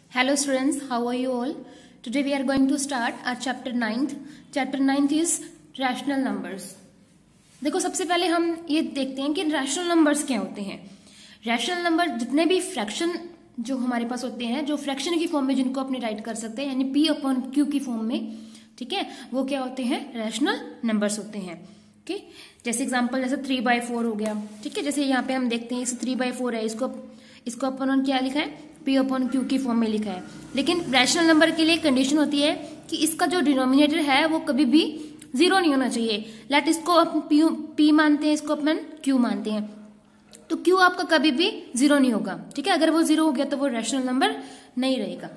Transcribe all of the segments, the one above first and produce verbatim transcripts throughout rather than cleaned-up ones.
Hello students, how are you all? Today we are going to start our chapter ninth. Chapter ninth is rational numbers. देखो सबसे पहले हम ये देखते हैं कि रैशनल नंबर्स क्या होते हैं। रैशनल नंबर जितने भी फ्रैक्शन जो हमारे पास होते हैं, जो फ्रैक्शन की फॉर्म में जिनको अपने राइट कर सकते हैं, यानी पी अपॉन क्यू की फॉर्म में, ठीक है, वो क्या होते हैं? रैशनल नंबर्स होते हैं। ओके, जैसे एग्जांपल जैसे थ्री बाई फोर हो गया, ठीक है। जैसे यहाँ पे हम देखते हैं इस थ्री बाई फोर है, इसको इसको अपन क्या लिखा है? पी अपॉन क्यू की फॉर्म में लिखा है। लेकिन रैशनल नंबर के लिए कंडीशन होती है कि इसका जो डिनोमिनेटर है वो कभी भी जीरो नहीं होना चाहिए। लेट इसको अपन पी, पी मानते हैं, इसको अपन क्यू मानते हैं, तो क्यू आपका कभी भी जीरो नहीं होगा, ठीक है। अगर वो जीरो हो गया तो वो रैशनल नंबर नहीं रहेगा।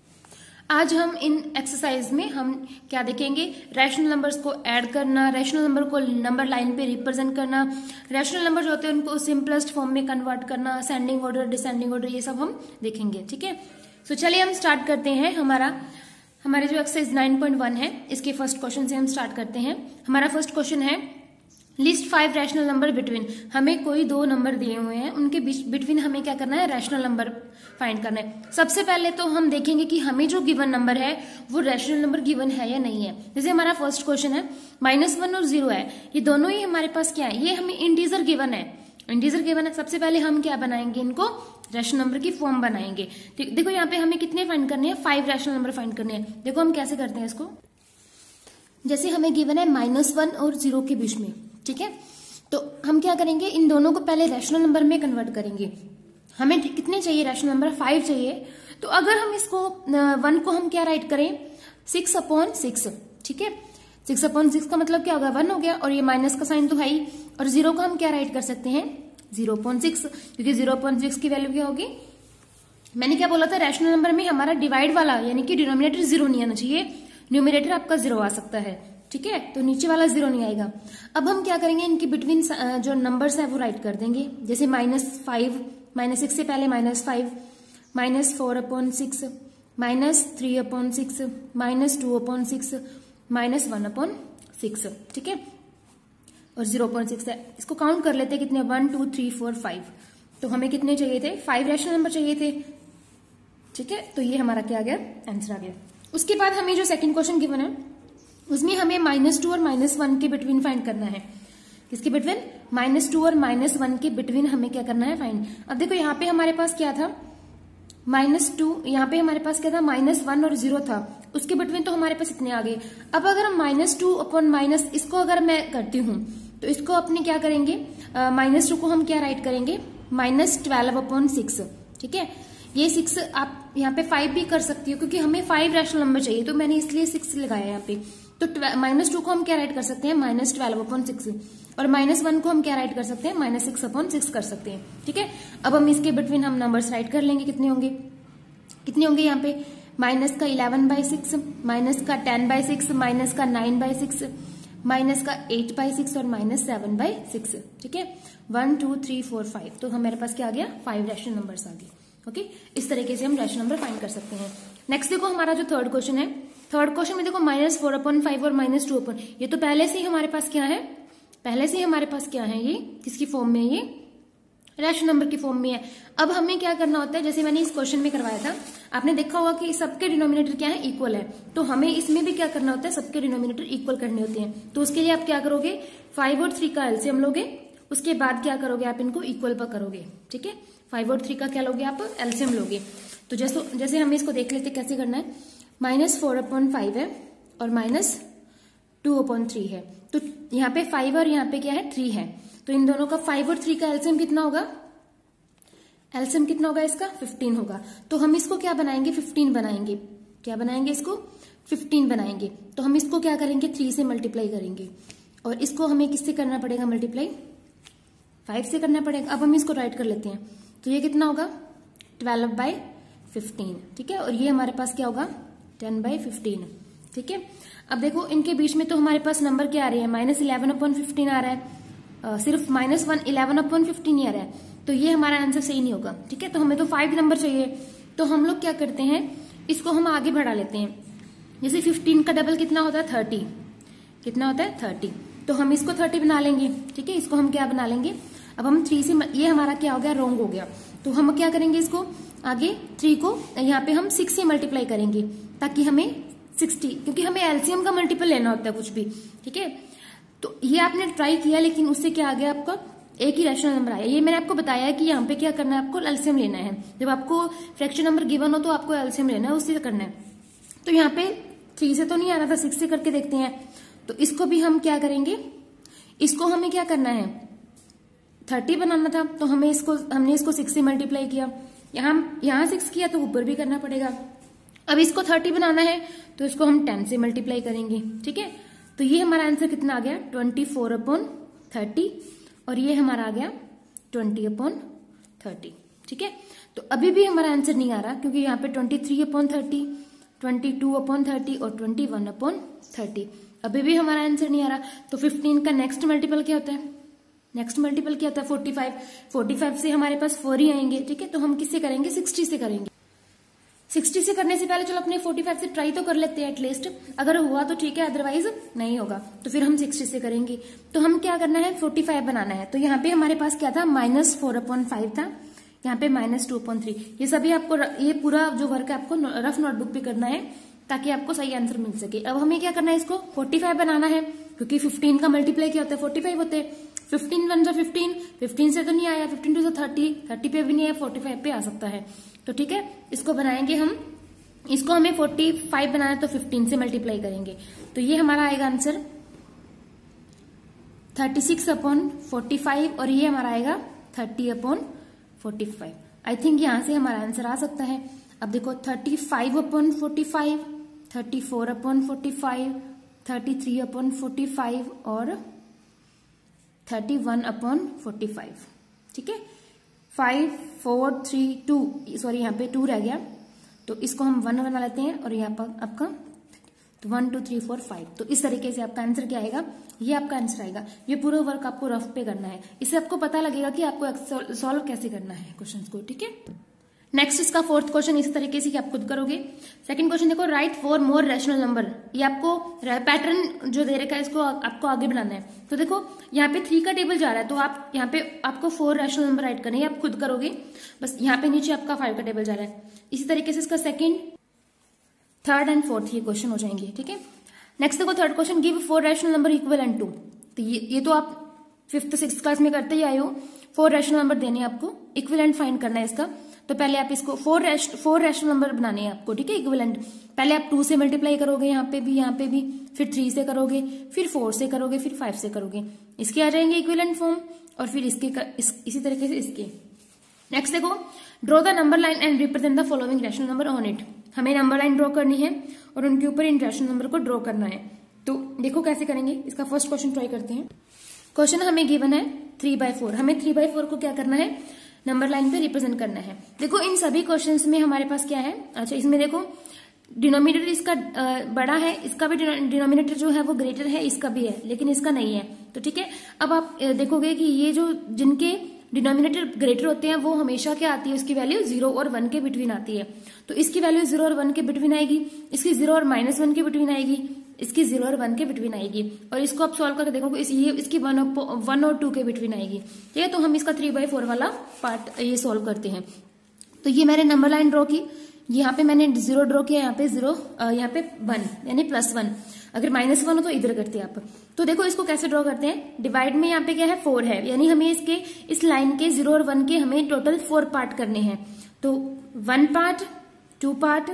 आज हम इन एक्सरसाइज में हम क्या देखेंगे? रैशनल नंबर्स को ऐड करना, रैशनल नंबर को नंबर लाइन पे रिप्रेजेंट करना, रैशनल नंबर जो होते हैं उनको सिंपलेस्ट फॉर्म में कन्वर्ट करना, असेंडिंग ऑर्डर, डिसेंडिंग ऑर्डर, ये सब हम देखेंगे, ठीक है। सो चलिए हम स्टार्ट करते हैं। हमारा हमारे जो एक्सरसाइज नाइन पॉइंट वन है, इसके फर्स्ट क्वेश्चन से हम स्टार्ट करते हैं। हमारा फर्स्ट क्वेश्चन है list five rational number between. हमें कोई दो नंबर दिए हुए हैं, उनके बिटवीन हमें क्या करना है? रैशनल नंबर फाइंड करना है। सबसे पहले तो हम देखेंगे कि हमें जो गिवन नंबर है वो रैशनल नंबर गिवन है या नहीं है। जैसे हमारा फर्स्ट क्वेश्चन है माइनस वन और जीरो है, ये दोनों ही हमारे पास क्या है? ये हमें इंटीजर गिवन है, इंटीजर गिवन है। सबसे पहले हम क्या बनाएंगे? इनको रैशनल नंबर की फॉर्म बनाएंगे। देखो यहाँ पे हमें कितने फाइंड करने हैं? फाइव रैशनल नंबर फाइंड करने हैं। देखो हम कैसे करते हैं इसको। जैसे हमें गिवन है माइनस वन और जीरो के बीच में, ठीक है, तो हम क्या करेंगे? इन दोनों को पहले रैशनल नंबर में कन्वर्ट करेंगे। हमें कितने चाहिए? रैशनल नंबर फाइव चाहिए। तो अगर हम इसको वन को हम क्या राइट करें? सिक्स अपॉन सिक्स, ठीक है। सिक्स अपॉन सिक्स का मतलब क्या होगा? वन हो गया, और ये माइनस का साइन तो है ही। और जीरो को हम क्या राइट कर सकते हैं? जीरो अपॉन सिक्स, क्योंकि जीरो अपॉन सिक्स की वैल्यू क्या होगी? मैंने क्या बोला था? रैशनल नंबर में हमारा डिवाइड वाला यानी कि डिनोमिनेटर जीरो नहीं आना चाहिए, न्यूमिनेटर आपका जीरो आ सकता है, ठीक है। तो नीचे वाला जीरो नहीं आएगा। अब हम क्या करेंगे? इनके बिटवीन जो नंबर्स है वो राइट कर देंगे। जैसे माइनस फाइव, माइनस सिक्स से पहले minus five, minus four upon six, minus three upon six, minus two upon six, minus one upon six, ठीक है। और जीरो अपॉन सिक्स है, इसको काउंट कर लेते हैं कितने? One two three four five. तो हमें कितने चाहिए थे? फाइव रैशनल नंबर चाहिए थे, ठीक है। तो ये हमारा क्या आ गया? आंसर आ गया। उसके बाद हमें जो सेकंड क्वेश्चन गिवन है उसमें हमें माइनस टू और माइनस वन के बिटवीन फाइंड करना है। किसके बिटवीन? माइनस टू और माइनस वन के बिटवीन हमें क्या करना है? फाइंड। अब देखो यहाँ पे हमारे पास क्या था? माइनस टू, यहाँ पे हमारे पास क्या था? माइनस वन और जीरो था, उसके बिटवीन तो हमारे पास इतने आ गए। अब अगर हम माइनस टू अपॉन माइनस, इसको अगर मैं करती हूँ तो इसको अपने क्या करेंगे? माइनस टू को हम क्या राइट करेंगे? माइनस ट्वेल्व अपॉन सिक्स, ठीक है। ये सिक्स आप यहाँ पे फाइव भी कर सकती हो, क्योंकि हमें फाइव रैशनल नंबर चाहिए, तो मैंने इसलिए सिक्स लगाया यहाँ पे। तो माइनस टू को हम क्या राइट कर सकते हैं? Minus twelve upon six. और माइनस वन को हम क्या राइट कर सकते हैं? माइनस सिक्स अपॉन सिक्स कर सकते हैं, ठीक है। अब हम इसके बिटवीन हम नंबर्स राइट कर लेंगे। कितने होंगे? कितने होंगे यहाँ पे? माइनस का इलेवन बाई सिक्स, माइनस का टेन बाई सिक्स, माइनस का नाइन बाई सिक्स, माइनस का एट बाई सिक्स और माइनस सेवन बाई सिक्स, ठीक है। One two three four five, तो हमारे पास क्या आ गया? फाइव रैशनल नंबर्स आ गए। ओके, इस तरीके से हम रैशनल नंबर फाइंड कर सकते हैं। नेक्स्ट देखो हमारा जो थर्ड क्वेश्चन है, थर्ड क्वेश्चन में देखो माइनस फोर अपॉन फाइव और माइनस टू अपॉन, ये तो पहले से ही हमारे पास क्या है? पहले से ही हमारे पास क्या है? ये किसकी फॉर्म में? ये रैशनल नंबर की फॉर्म में है। अब हमें क्या करना होता है? जैसे मैंने इस क्वेश्चन में करवाया था, आपने देखा होगा कि सबके डिनोमिनेटर क्या है? इक्वल है। तो हमें इसमें भी क्या करना होता है? सबके डिनोमिनेटर इक्वल करने होते हैं। तो उसके लिए आप क्या करोगे? फाइव और थ्री का एलसीएम लोगे, उसके बाद क्या करोगे? आप इनको इक्वल पर करोगे, ठीक है। फाइव और थ्री का क्या लोगे? आप एलसीएम लोगे। तो जैसे जैसे हमें इसको देख लेते कैसे करना है। माइनस फोर अपॉन फाइव है और माइनस टू अपॉन थ्री है, तो यहाँ पे फाइव और यहाँ पे क्या है? थ्री है। तो इन दोनों का फाइव और थ्री का एलसीएम कितना होगा? एलसीएम कितना होगा इसका? फिफ्टीन होगा। तो हम इसको क्या बनाएंगे? फिफ्टीन बनाएंगे। क्या बनाएंगे? इसको फिफ्टीन बनाएंगे। तो हम इसको क्या करेंगे? थ्री से मल्टीप्लाई करेंगे, और इसको हमें किससे करना पड़ेगा? मल्टीप्लाई फाइव से करना पड़ेगा। अब हम इसको राइट कर लेते हैं, तो ये कितना होगा? ट्वेल्व बाई फिफ्टीन, ठीक है। और ये हमारे पास क्या होगा? टेन बाई फिफ्टीन, ठीक है। अब देखो इनके बीच में तो हमारे पास नंबर क्या आ रहे हैं? माइनस इलेवन अपॉन फिफ्टीन आ रहा है, आ, सिर्फ minus one eleven upon fifteen ही आ रहा है, तो ये हमारा आंसर सही नहीं होगा, ठीक है। तो हमें तो फाइव नंबर चाहिए, तो हम लोग क्या करते हैं? इसको हम आगे बढ़ा लेते हैं। जैसे फिफ्टीन का डबल कितना होता है? थर्टी। कितना होता है? थर्टी। तो हम इसको थर्टी बना लेंगे, ठीक है। इसको हम क्या बना लेंगे? अब हम थ्री से, ये हमारा क्या हो गया, रॉन्ग हो गया। तो हम क्या करेंगे, इसको आगे थ्री को यहाँ पे हम सिक्स से मल्टीप्लाई करेंगे ताकि हमें सिक्सटी, क्योंकि हमें एलसीएम का मल्टीपल लेना होता है कुछ भी, ठीक है। तो ये आपने ट्राई किया, लेकिन उससे क्या आ गया, आपका एक ही रैशनल नंबर आया। ये मैंने आपको बताया है कि यहाँ पे क्या करना है, आपको एलसीएम लेना है। जब आपको फ्रैक्शन नंबर गिवन हो तो आपको एलसीएम लेना है, उससे करना है। तो यहाँ पे थ्री से तो नहीं आ रहा था, सिक्स से करके देखते हैं। तो इसको भी हम क्या करेंगे, इसको हमें क्या करना है, थर्टी बनाना था, तो हमें इसको हमने इसको सिक्स से मल्टीप्लाई किया। यहाँ यहाँ सिक्स किया तो ऊपर भी करना पड़ेगा। अब इसको थर्टी बनाना है तो इसको हम टेन से मल्टीप्लाई करेंगे, ठीक है। तो ये हमारा आंसर कितना आ गया, ट्वेंटी फोर अपॉन थर्टी, और ये हमारा आ गया ट्वेंटी अपॉन थर्टी, ठीक है। तो अभी भी हमारा आंसर नहीं आ रहा, क्योंकि यहाँ पे twenty three upon thirty, twenty two upon thirty और ट्वेंटी वन अपॉन थर्टी, अभी भी हमारा आंसर नहीं आ रहा। तो फिफ्टीन का नेक्स्ट मल्टीपल क्या होता है, नेक्स्ट मल्टीपल क्या होता है, फोर्टी फाइव। फोर्टी फाइव से हमारे पास फोर ही आएंगे, ठीक है। तो हम किससे करेंगे, सिक्सटी से करेंगे। सिक्सटी से करने से पहले चलो अपने फोर्टी फाइव से ट्राई तो कर लेते हैं एटलीस्ट, अगर हुआ तो ठीक है, अदरवाइज नहीं होगा तो फिर हम सिक्सटी से करेंगे। तो हम क्या करना है, फोर्टी फाइव बनाना है। तो यहाँ पे हमारे पास क्या था, माइनस फोर अपॉन फाइव था, यहाँ पे माइनस टू अपॉन थ्री। ये सभी आपको, ये पूरा जो वर्क है आपको रफ नोटबुक पे करना है ताकि आपको सही आंसर मिल सके। अब हमें क्या करना है, इसको फोर्टी फाइव बनाना है, क्योंकि फिफ्टीन का मल्टीप्लाई क्या होता है, फोर्टी फाइव होते हैं। फिफ्टीन वन जो फिफ्टीन, फिफ्टीन से तो नहीं आया, फिफ्टीन टू से थर्टी, थर्टी पे भी नहीं आया, फोर्टी फाइव पे आ सकता है। तो ठीक है, इसको बनाएंगे हम, इसको हमें फोर्टी फाइव बनाना है तो फिफ्टीन से मल्टीप्लाई करेंगे। तो ये हमारा आएगा answer thirty six upon forty five, और ये हमारा आएगा thirty upon forty five. I think यहां से हमारा आंसर आ सकता है। अब देखो, thirty five upon forty five, thirty four upon forty five, thirty three upon forty five और thirty one upon forty five, ठीक है। Five four three two, sorry यहाँ पे टू रह गया, तो इसको हम वन बना लेते हैं, और यहाँ पर आपका तो one two three four five. तो इस तरीके से आपका आंसर क्या आएगा, ये आपका आंसर आएगा। ये पूरा वर्क आपको रफ पे करना है, इससे आपको पता लगेगा कि आपको सॉल्व कैसे करना है क्वेश्चंस को, ठीक है। नेक्स्ट इसका फोर्थ क्वेश्चन इस तरीके से कि आप खुद करोगे। सेकंड क्वेश्चन देखो, right four more rational number. ये आपको पैटर्न जो दे रखा है इसको आपको आगे बढ़ाना है। तो देखो यहाँ पे थ्री का टेबल जा रहा है, तो आप यहाँ पे आपको फोर रैशनल नंबर राइट करने हैं, आप खुद करोगे। बस यहाँ पे नीचे आपका फाइव का टेबल जा रहा है। इसी तरीके से इसका सेकंड, थर्ड एंड फोर्थ ये क्वेश्चन हो जाएंगे, ठीक है। नेक्स्ट देखो third question, give four rational number equal and to. तो ये ये तो आप फिफ्थ सिक्स क्लास में करते ही आए हो। फोर रैशनल नंबर देने हैं आपको, इक्विवेलेंट फाइंड करना है इसका। तो पहले आप इसको फोर रैश फोर रैशनल नंबर बनाने हैं आपको, ठीक है, इक्विवेलेंट। पहले आप टू से मल्टीप्लाई करोगे, यहाँ पे भी, यहाँ पे भी, फिर थ्री से करोगे, फिर फोर से करोगे, फिर फाइव से करोगे, इसके आ जाएंगे इक्विवेलेंट फॉर्म, और फिर इसके इस, इसी तरीके से इसके। नेक्स्ट देखो, draw the number line and represent the following rational number on it. हमें नंबर लाइन ड्रॉ करनी है और उनके ऊपर इन रैशनल नंबर को ड्रॉ करना है। तो देखो कैसे करेंगे, इसका फर्स्ट क्वेश्चन ट्राई करते हैं। क्वेश्चन हमें गिवन है थ्री बाय फोर, हमें थ्री बाय फोर को क्या करना है, नंबर लाइन पे रिप्रेजेंट करना है। देखो इन सभी क्वेश्चंस में हमारे पास क्या है, अच्छा इसमें देखो डिनोमिनेटर इसका बड़ा है, इसका भी डिनोमिनेटर जो है वो ग्रेटर है, इसका भी है, लेकिन इसका नहीं है। तो ठीक है, अब आप देखोगे कि ये जो जिनके डिनोमिनेटर ग्रेटर होते हैं वो हमेशा क्या आती है, उसकी वैल्यू जीरो और वन के बिटवीन आती है। तो इसकी वैल्यू जीरो और वन के बिटवीन आएगी, इसकी जीरो और माइनस वन के बिटवीन आएगी, इसकी जीरो और वन के बिटवीन आएगी, और इसको आप सॉल्व करके देखोगे इस, ये इसकी वन वन और टू के बिटवीन आएगी, ठीक है। तो हम इसका थ्री बाई फोर वाला पार्ट ये सॉल्व करते हैं। तो ये मैंने नंबर लाइन ड्रॉ की, यहाँ पे मैंने जीरो ड्रॉ किया, यहाँ पे जीरो, यहाँ पे वन यानी प्लस वन। अगर माइनस वन हो तो इधर करते हैं आप। तो देखो इसको कैसे ड्रॉ करते हैं, डिवाइड में यहाँ पे क्या है, फोर है, यानी हमें इसके इस लाइन के जीरो और वन के हमें टोटल फोर पार्ट करने हैं। तो वन पार्ट, टू पार्ट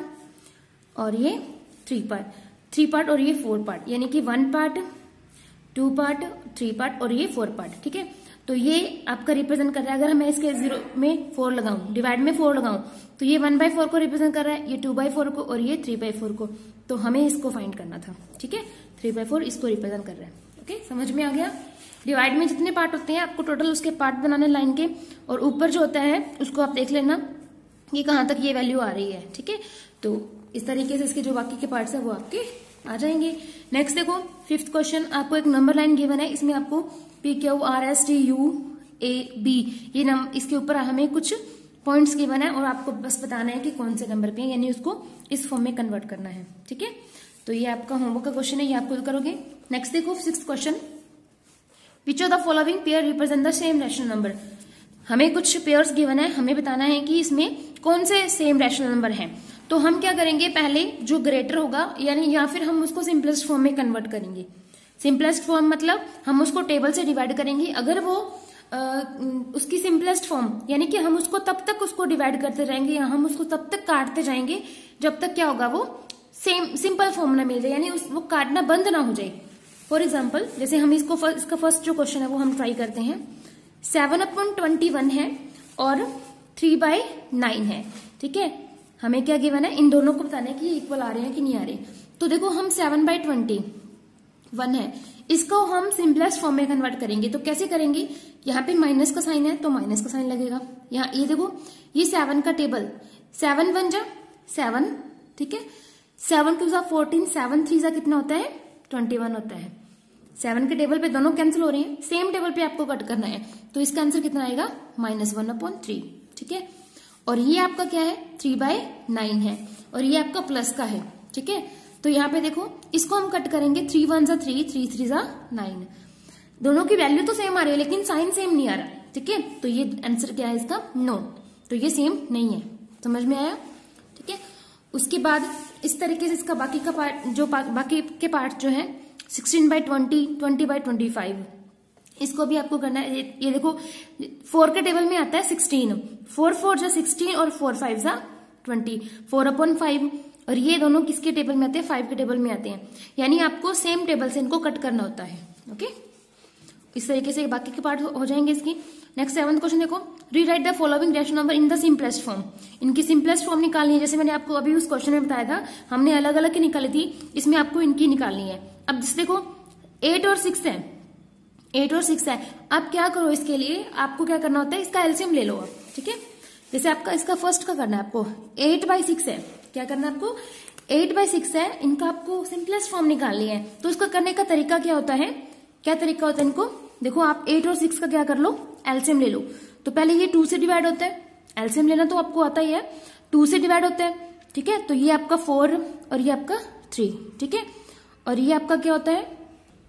और ये थ्री पार्ट, थ्री पार्ट और ये फोर पार्ट, यानी कि one part, two part, three part और ये फोर पार्ट, ठीक है। तो ये आपका रिप्रेजेंट कर रहा है, अगर मैं इसके जीरो में फोर लगाऊं, डिवाइड में फोर लगाऊं, तो ये वन बाय फोर को रिप्रेजेंट कर रहा है, ये टू बाय फोर को और ये थ्री बाय फोर को। तो हमें इसको फाइंड करना था, ठीक है, थ्री बाय फोर इसको रिप्रेजेंट कर रहा है। ओके, समझ में आ गया। डिवाइड में जितने पार्ट होते हैं आपको टोटल उसके पार्ट बनाने लाइन के, और ऊपर जो होता है उसको आप देख लेना कि कहां तक ये वैल्यू आ रही है, ठीक है। तो इस तरीके से इसके जो बाकी के पार्ट्स है वो आपके आ जाएंगे। नेक्स्ट देखो फिफ्थ क्वेश्चन, आपको एक नंबर लाइन गिवन है, इसमें आपको P Q R S T U A B ये नंबर, इसके ऊपर हमें कुछ पॉइंट्स गिवन है और आपको बस बताना है कि कौन से नंबर पे है, यानी उसको इस फॉर्म में कन्वर्ट करना है, ठीक है। तो ये आपका होमवर्क का क्वेश्चन है, ये आप खुद करोगे। नेक्स्ट देखो sixth question, which of the following pair represent the same rational number. हमें कुछ पेयर्स गिवन है, हमें बताना है कि इसमें कौन से सेम रैशनल नंबर हैं। तो हम क्या करेंगे, पहले जो ग्रेटर होगा यानी या फिर हम उसको सिंपलेस्ट फॉर्म में कन्वर्ट करेंगे। सिंपलेस्ट फॉर्म मतलब हम उसको टेबल से डिवाइड करेंगे। अगर वो आ, उसकी सिंपलेस्ट फॉर्म यानी कि हम उसको तब तक उसको डिवाइड करते जाएंगे या हम उसको तब तक काटते जाएंगे जब तक क्या होगा, वो सेम सिंपल फॉर्म ना मिल जाए, यानी उस वो काटना बंद ना हो जाए। फॉर एग्जाम्पल जैसे हम इसको फर्स्ट, इसका फर्स्ट जो क्वेश्चन है वो हम ट्राई करते हैं। सेवन अपॉन ट्वेंटी वन है और थ्री बाई नाइन है, ठीक है। हमें क्या गिवन है, इन दोनों को बताना है कि इक्वल आ रहे हैं कि नहीं आ रहे। तो देखो हम सेवन बाई ट्वेंटी वन है, इसको हम सिंपलेस्ट फॉर्म में कन्वर्ट करेंगे। तो कैसे करेंगे, यहाँ पे माइनस का साइन है तो माइनस का साइन लगेगा। यहाँ ये देखो ये सेवन का टेबल, सेवन वन जा सेवन, ठीक है। सेवन टू जा फोर्टीन, सेवन थ्री जा कितना होता है, ट्वेंटी वन होता है। सेवन के टेबल पे दोनों कैंसिल हो रहे हैं, सेम टेबल पे आपको कट करना है। तो इसका आंसर कितना आएगा, माइनस वन अपॉन थ्री, ठीक है। और ये आपका क्या है, थ्री बाय नाइन है और ये आपका प्लस का है, ठीक है। तो यहाँ पे देखो इसको हम कट करेंगे, थ्री वन जा थ्री, थ्री थ्री जा नाइन। दोनों की वैल्यू तो सेम आ रही है लेकिन साइन सेम नहीं आ रहा, ठीक है। तो ये आंसर क्या है इसका, नो। तो ये सेम नहीं है, समझ में आया, ठीक है। उसके बाद इस तरीके से इसका बाकी का पार्ट, जो बाकी के पार्ट जो है sixteen by twenty, twenty by twenty five, इसको भी आपको करना है। ये देखो फोर के टेबल में आता है सिक्सटीन, फोर फोर जा सिक्सटीन और फोर फाइव जा ट्वेंटी, फोर अपॉन फाइव। और ये दोनों किसके टेबल में आते हैं, फाइव के टेबल में आते हैं, यानी आपको सेम टेबल से इनको कट करना होता है, ओके। इस तरीके से बाकी के पार्ट हो जाएंगे इसकी। नेक्स्ट सेवंथ क्वेश्चन देखो, rewrite the following rational number in the simplest form. इनकी सिंपलेस्ट फॉर्म निकालनी है, जैसे मैंने आपको अभी उस क्वेश्चन में बताया था, हमने अलग अलग की निकाली थी, इसमें आपको इनकी निकालनी है। अब जैसे देखो एट और सिक्स है, एट और सिक्स है, आप क्या करो, इसके लिए आपको क्या करना होता है, इसका एलसीएम ले लो आप, ठीक है। जैसे आपका इसका फर्स्ट का करना है आपको, एट बाई सिक्स है, क्या करना है आपको, एट बाई सिक्स है, इनका आपको सिंपलेस्ट फॉर्म निकालनी है। तो इसका करने का तरीका क्या होता है, क्या तरीका होता है इनको, देखो आप एट और सिक्स का क्या कर लो, एलसीएम ले लो। तो पहले ये टू से डिवाइड होता है, एलसीएम लेना तो आपको आता ही है, टू से डिवाइड होता है, ठीक है। तो ये आपका फोर और ये आपका थ्री, ठीक है। और ये आपका क्या होता है,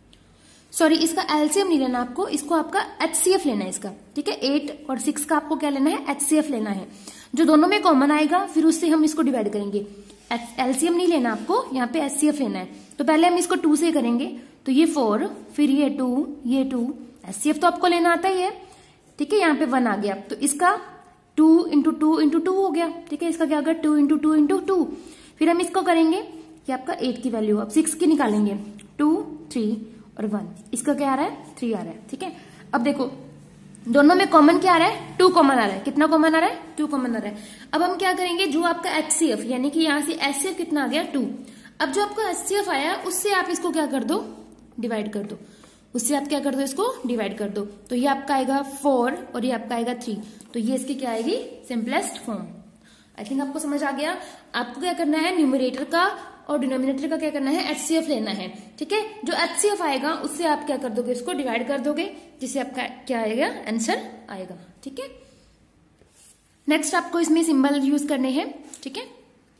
सॉरी इसका एलसीएम नहीं लेना आपको, इसको आपका एचसीएफ लेना है इसका, ठीक है। एट और सिक्स का आपको क्या लेना है, एचसीएफ लेना है। जो दोनों में कॉमन आएगा फिर उससे हम इसको डिवाइड करेंगे। एलसीएम नहीं लेना आपको, यहाँ पे एचसीएफ लेना है। तो पहले हम इसको टू से करेंगे, तो ये फोर, फिर ये टू, ये टू, एचसीएफ तो आपको लेना आता ही है, ठीक है। यहाँ पे वन आ गया, तो इसका two into two into two हो गया, ठीक है। इसका क्या होगा, two into two into two. फिर हम इसको करेंगे, ये आपका एट की वैल्यू, अब सिक्स की निकालेंगे, टू, थ्री और वन, इसका क्या आ रहा है, थ्री आ रहा है, ठीक है। अब देखो दोनों में कॉमन क्या आ रहा है, टू कॉमन आ रहा है, कितना कॉमन आ रहा है, टू कॉमन आ रहा है। अब हम क्या करेंगे, जो आपका एचसीएफ यानी कि यहाँ से एचसीएफ कितना आ गया, टू। अब जो आपका एचसीएफ आया उससे आप इसको क्या कर दो, डिवाइड कर दो, उससे आप क्या कर दो, इसको डिवाइड कर दो। तो ये आपका आएगा फोर और ये आपका आएगा थ्री, तो ये इसकी क्या आएगी, सिंपलेस्ट फॉर्म। आई थिंक आपको समझ आ गया। आपको क्या करना है, न्यूमरेटर का और डिनोमिनेटर का क्या करना है, एचसीएफ लेना है, ठीक है। जो एचसीएफ आएगा उससे आप क्या कर दोगे, इसको डिवाइड कर दोगे, जिससे आपका क्या आएगा, आंसर आएगा, ठीक है। नेक्स्ट आपको इसमें सिंबल यूज करने हैं, ठीक है।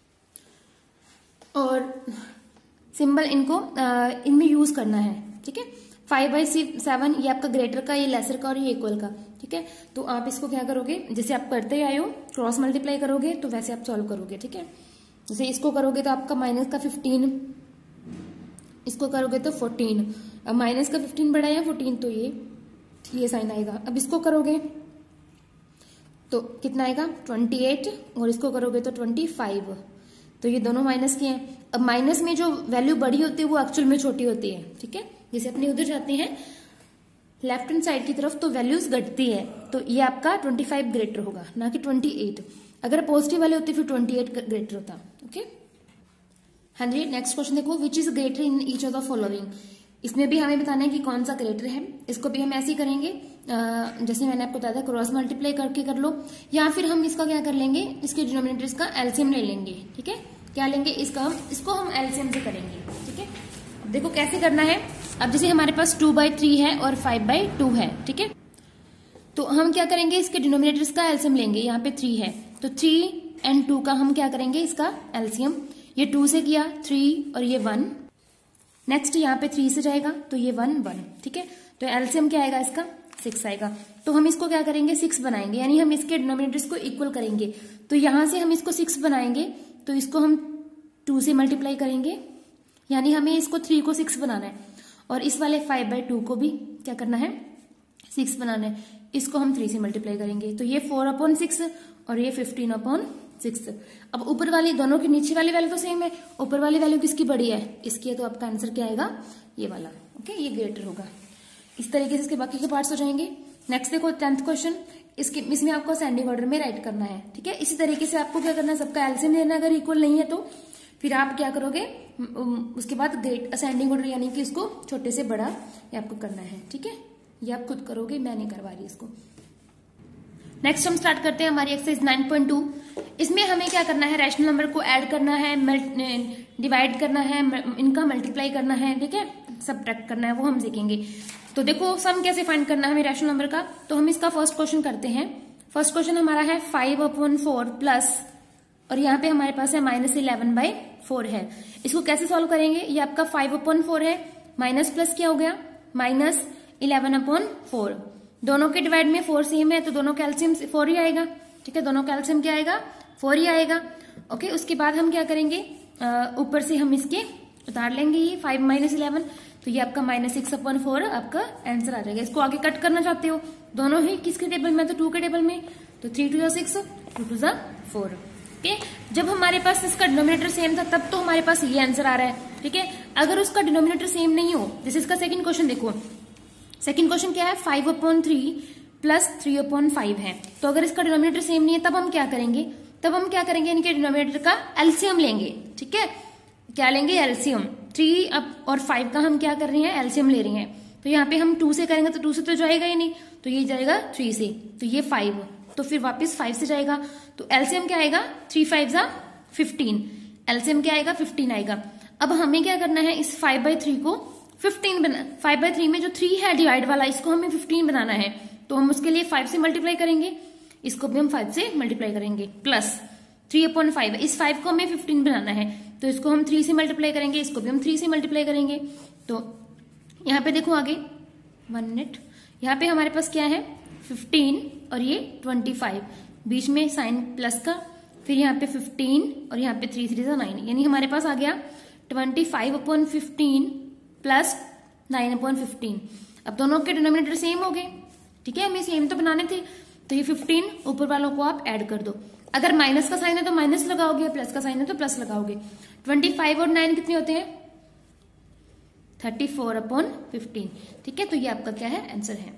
और सिंबल इनको इनमें यूज करना है, ठीक है। फाइव बाई सेवन ये आपका ग्रेटर का, ये लेसर का और ये इक्वल का, ठीक है। तो आप इसको क्या करोगे, जैसे आप करते आए हो, क्रॉस मल्टीप्लाई करोगे तो वैसे आप सॉल्व करोगे, ठीक है। जैसे इसको करोगे तो आपका माइनस का फिफ्टीन, इसको करोगे तो फोर्टीन, अब माइनस का फिफ्टीन बड़ा है फोर्टीन, तो ये ये साइन आएगा। अब इसको करोगे तो कितना आएगा, ट्वेंटी एट, और इसको करोगे तो ट्वेंटी फाइव, तो ये दोनों माइनस के हैं। अब माइनस में जो वैल्यू बड़ी होती है वो एक्चुअल में छोटी होती है, ठीक है। जैसे अपने उधर जाते हैं लेफ्ट हैंड साइड की तरफ तो वैल्यूज घटती है, तो ये आपका ट्वेंटी फाइव ग्रेटर होगा, ना कि ट्वेंटी एट। अगर पॉजिटिव वाले होते फिर ट्वेंटी एट ग्रेटर होता, ओके। हाँ जी, नेक्स्ट क्वेश्चन देखो, which is greater in each of the following. इसमें भी हमें बताना है कि कौन सा ग्रेटर है। इसको भी हम ऐसे ही करेंगे, जैसे मैंने आपको बताया था, क्रॉस मल्टीप्लाई करके कर लो, या फिर हम इसका क्या कर लेंगे, इसके डिनोमिनेटर्स का एलसीएम ले लेंगे, ठीक है। क्या लेंगे, इसका हम इसको हम एलसीएम से करेंगे, ठीक है। देखो कैसे करना है। अब जैसे हमारे पास टू बाई थ्री है और फाइव बाई टू है, ठीक है। तो हम क्या करेंगे, इसके डिनोमिनेटर्स का एलसीएम लेंगे। यहाँ पे थ्री है तो थ्री एंड टू का हम क्या करेंगे, इसका एलसीएम। ये टू से किया, थ्री और ये वन। नेक्स्ट यहाँ पे थ्री से जाएगा तो ये वन वन, ठीक है। तो एलसीएम क्या आएगा इसका, सिक्स आएगा। तो हम इसको क्या करेंगे, सिक्स बनाएंगे, यानी हम इसके डिनोमिनेटर्स को इक्वल करेंगे। तो यहां से हम इसको सिक्स बनाएंगे तो इसको हम टू से मल्टीप्लाई करेंगे, यानी हमें इसको थ्री को सिक्स बनाना है, और इस वाले फाइव बाई टू को भी क्या करना है, सिक्स बनाना है। इसको हम थ्री से मल्टीप्लाई करेंगे, तो ये फोर अपॉन सिक्स और ये फिफ्टीन अपॉन सिक्स। अब ऊपर वाली दोनों की नीचे वाली वैल्यू तो सेम है, ऊपर वाली वैल्यू किसकी बड़ी है, इसकी है, तो आपका आंसर क्या आएगा, ये वाला। ओके, ये ग्रेटर होगा। इस तरीके से इसके बाकी के पार्ट्स हो जाएंगे। नेक्स्ट देखो टेंथ क्वेश्चन, इसके इसमें आपको असेंडिंग ऑर्डर में राइट करना है। ठीक है, इसी तरीके से आपको क्या करना है, सबका एलसीएम लेना है, अगर इक्वल नहीं है तो फिर आप क्या करोगे, उसके बाद ग्रेट असेंडिंग ऑर्डर यानी कि इसको छोटे से बड़ा ये आपको करना है। ठीक है, ये आप खुद करोगे, मैं नहीं करवा रही इसको। नेक्स्ट हम स्टार्ट करते हैं हमारी एक्सरसाइज नाइन पॉइंट टू। इसमें हमें क्या करना है, रैशनल नंबर को ऐड करना है, डिवाइड करना है, इनका मल्टीप्लाई करना है, ठीक है, सबट्रैक्ट करना है, वो हम सीखेंगे। तो देखो सम कैसे फाइंड करना है हमें रैशनल नंबर का। तो हम इसका फर्स्ट क्वेश्चन करते हैं। फर्स्ट क्वेश्चन हमारा है फाइव अपॉन फोर प्लस, और यहाँ पे हमारे पास है माइनस इलेवन बाई फोर है। इसको कैसे सॉल्व करेंगे, ये आपका फाइव अपॉन फोर है, माइनस प्लस क्या हो गया, माइनस इलेवन अपॉन फोर। दोनों के डिवाइड में फोर सेम है, तो दोनों का एलसीएम फोर ही आएगा। ठीक है, दोनों का एलसीएम क्या आएगा, फोर ही आएगा। ओके, उसके बाद हम क्या करेंगे, ऊपर से हम इसके उतार लेंगे ये फाइव माइनस इलेवन, तो ये आपका माइनस सिक्स अपॉन फोर आपका आंसर आ जाएगा। इसको आगे कट करना चाहते हो, दोनों ही किसके टेबल में, तो टू के टेबल में, तो थ्री टू जा सिक्स, टू टू जा फोर। ठीक है, जब हमारे पास इसका डिनोमिनेटर सेम था तब तो हमारे पास ये आंसर आ रहा है। ठीक है, अगर उसका डिनोमिनेटर सेम नहीं हो, जैसे इसका सेकंड क्वेश्चन देखो, सेकंड क्वेश्चन क्या है, five upon three plus three upon five है। तो अगर इसका डिनोमिनेटर सेम नहीं है तब हम क्या करेंगे, तब हम क्या करेंगे, इनके डिनोमिनेटर का एलसीएम लेंगे। ठीक है, क्या लेंगे, एलसीएम। थ्री अब और फाइव का हम क्या कर रहे हैं, एलसीएम ले रहे हैं। तो यहाँ पे हम टू से करेंगे तो टू से तो जाएगा ही नहीं, तो ये जाएगा थ्री से, तो ये फाइव, तो फिर वापस फाइव से जाएगा, तो एलसीएम क्या आएगा, थ्री फाइव जा फिफ्टीन, एलसीएम क्या आएगा, फिफ्टीन आएगा। अब हमें क्या करना है, इस फाइव बाई थ्री को फिफ्टीन बना, फाइव बाई थ्री में जो थ्री है डिवाइड वाला, इसको हमें फिफ्टीन बनाना है। तो हम उसके लिए फाइव से मल्टीप्लाई करेंगे, इसको भी हम फाइव से मल्टीप्लाई करेंगे, प्लस थ्री अपॉन फाइव, इस फाइव को हमें फिफ्टीन बनाना है, तो इसको हम थ्री से मल्टीप्लाई करेंगे, इसको भी हम थ्री से मल्टीप्लाई करेंगे। तो यहाँ पे देखो आगे, वन मिनट, यहाँ पे हमारे पास क्या है, फिफ्टीन और ये ट्वेंटी फाइव, बीच में साइन प्लस का, फिर यहाँ पे फिफ्टीन और यहाँ पे थ्री थ्री नाइन, यानी हमारे पास आ गया twenty five upon fifteen plus nine upon fifteen. अब दोनों के डिनोमिनेटर सेम हो गए। ठीक है, हमें सेम तो बनाने थे, तो ये फिफ्टीन ऊपर वालों को आप ऐड कर दो। अगर माइनस का साइन है तो माइनस लगाओगे, प्लस का साइन है तो प्लस लगाओगे। ट्वेंटी फाइव और नाइन कितने होते हैं, थर्टी फोर अपॉन फिफ्टीन। ठीक है, तो ये आपका क्या है, आंसर है।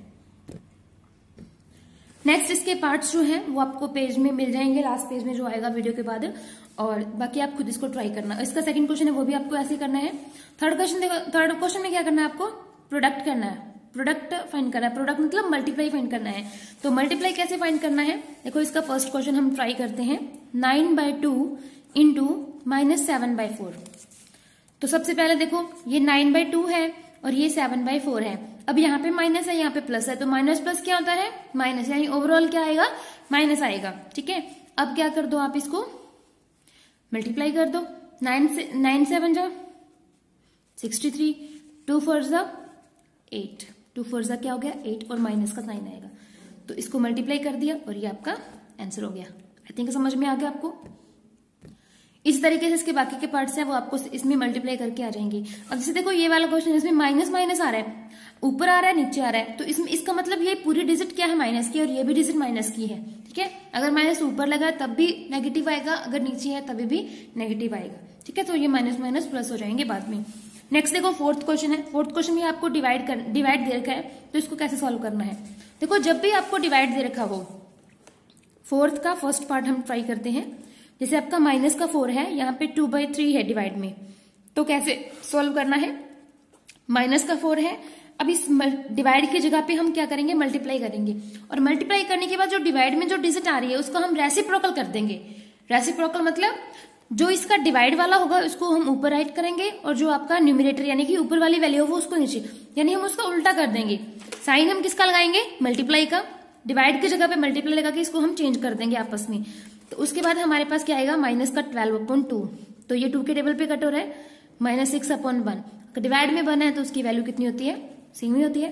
नेक्स्ट इसके पार्ट्स जो हैं वो आपको पेज में मिल जाएंगे, लास्ट पेज में जो आएगा वीडियो के बाद, और बाकी आप खुद इसको ट्राई करना। इसका सेकंड क्वेश्चन है वो भी आपको ऐसे करना है। थर्ड क्वेश्चन देखो, थर्ड क्वेश्चन में क्या करना है, आपको प्रोडक्ट करना है, प्रोडक्ट फाइंड करना है, प्रोडक्ट मतलब मल्टीप्लाई फाइंड करना है। तो मल्टीप्लाई कैसे फाइंड करना है, देखो इसका फर्स्ट क्वेश्चन हम ट्राई करते हैं, nine by two into minus seven by four. तो सबसे पहले देखो ये नाइन बाई टू है और ये सेवन बाई फोर है। अब यहाँ पे माइनस है, यहाँ पे प्लस है, तो माइनस प्लस क्या होता है, माइनस, यानी ओवरऑल क्या आएगा, माइनस आएगा। ठीक है, अब क्या कर दो, आप इसको मल्टीप्लाई कर दो, नाइन से नाइन सेवन जा सिक्सटी थ्री, टू फोर जा एट, टू फोर जा क्या हो गया, एट, और माइनस का साइन आएगा, तो इसको मल्टीप्लाई कर दिया और ये आपका आंसर हो गया। आई थिंक समझ में आ गया आपको। इस तरीके से इसके बाकी के पार्ट्स हैं वो आपको इसमें मल्टीप्लाई करके आ जाएंगे। अब जैसे देखो ये वाला क्वेश्चन, इसमें माइनस माइनस आ रहा है, ऊपर आ रहा है नीचे आ रहा है, तो इसमें इसका मतलब ये पूरी डिजिट क्या है, माइनस की, और ये भी डिजिट माइनस की है। ठीक है, अगर माइनस ऊपर लगा है तब भी नेगेटिव आएगा, अगर नीचे है तभी भी नेगेटिव आएगा। ठीक है, तो ये माइनस माइनस प्लस हो जाएंगे बाद में। नेक्स्ट देखो फोर्थ क्वेश्चन है। फोर्थ क्वेश्चन में आपको डिवाइड कर डिवाइड दे रखा है, तो इसको कैसे सॉल्व करना है। देखो जब भी आपको डिवाइड दे रखा हो, फोर्थ का फर्स्ट पार्ट हम ट्राई करते हैं। जैसे आपका माइनस का फोर है, यहाँ पे टू बाई थ्री है डिवाइड में, तो कैसे सॉल्व करना है, माइनस का फोर है, अब इस डिवाइड की जगह पे हम क्या करेंगे, मल्टीप्लाई करेंगे, और मल्टीप्लाई करने के बाद जो डिवाइड में जो डिजिट आ रही है उसको हम रेसिप्रोकल कर देंगे। रेसिप्रोकल मतलब जो इसका डिवाइड वाला होगा उसको हम ऊपर राइट करेंगे, और जो आपका न्यूमरेटर यानी कि ऊपर वाली वैल्यू हो वो उसको नीचे, यानी हम उसका उल्टा कर देंगे। साइन हम किसका लगाएंगे, मल्टीप्लाई का, डिवाइड की जगह पे मल्टीप्लाई लगा के इसको हम चेंज कर देंगे आपस में। तो उसके बाद हमारे पास क्या आएगा, माइनस का ट्वेल्व अपॉन टू, तो ये टू के टेबल पे कट हो रहा है, minus six upon one, divide में वन है तो उसकी वैल्यू कितनी होती है, सेम ही होती है,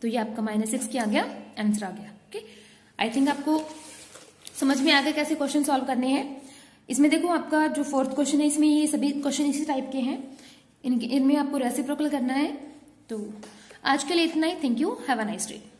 तो ये आपका माइनस एक्स क्या आ गया, आंसर आ गया। ओके, आई थिंक आपको समझ में आ गया कैसे क्वेश्चन सॉल्व करने हैं। इसमें देखो आपका जो फोर्थ क्वेश्चन है, इसमें ये सभी क्वेश्चन इसी टाइप के हैं, इनके इनमें आपको रेसिप्रोकल करना है। तो आज के लिए इतना ही। Thank you, have a nice day.